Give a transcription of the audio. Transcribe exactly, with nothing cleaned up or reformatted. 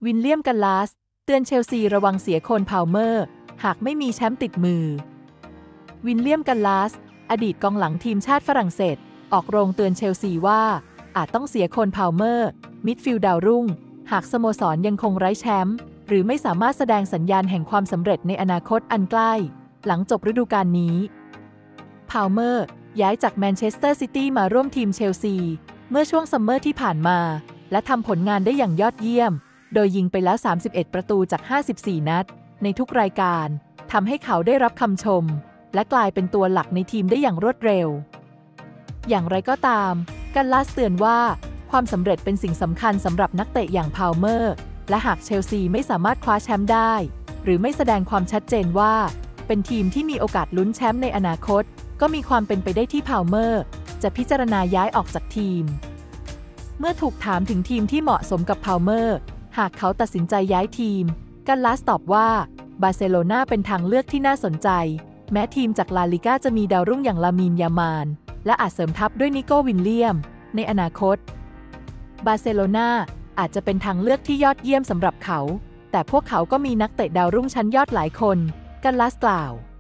วิลเลียม กัลลัสเตือนเชลซีระวังเสียโคนพาวเมอร์หากไม่มีแชมป์ติดมือวิลเลียม กัลลัสอดีตกองหลังทีมชาติฝรั่งเศสออกโรงเตือนเชลซีว่าอาจต้องเสียโคนพาวเมอร์มิดฟิลด์ดาวรุ่งหากสโมสรยังคงไร้แชมป์หรือไม่สามารถแสดงสัญญาณแห่งความสำเร็จในอนาคตอันใกล้หลังจบฤดูกาลนี้พาวเมอร์ย้ายจากแมนเชสเตอร์ซิตี้มาร่วมทีมเชลซีเมื่อช่วงซัมเมอร์ที่ผ่านมาและทำผลงานได้อย่างยอดเยี่ยมโดยยิงไปแล้วสามสิบเอ็ดประตูจากห้าสิบสี่นัดในทุกรายการทำให้เขาได้รับคำชมและกลายเป็นตัวหลักในทีมได้อย่างรวดเร็วอย่างไรก็ตามกัลลัสเตือนว่าความสำเร็จเป็นสิ่งสำคัญสำหรับนักเตะอย่างพาวเมอร์และหากเชลซีไม่สามารถคว้าแชมป์ได้หรือไม่แสดงความชัดเจนว่าเป็นทีมที่มีโอกาสลุ้นแชมป์ในอนาคตก็มีความเป็นไปได้ที่พาวเมอร์จะพิจารณาย้ายออกจากทีมเมื่อถูกถามถึงทีมที่เหมาะสมกับพาวเมอร์หากเขาตัดสินใจย้ายทีมกัลลัสตอบว่าบาร์เซโลนาเป็นทางเลือกที่น่าสนใจแม้ทีมจากลาลิก้าจะมีดาวรุ่งอย่างลามีนยามานและอาจเสริมทัพด้วยนิโก้วิลเลียมในอนาคตบาร์เซโลนาอาจจะเป็นทางเลือกที่ยอดเยี่ยมสำหรับเขาแต่พวกเขาก็มีนักเตะดาวรุ่งชั้นยอดหลายคนกัลลัสกล่าว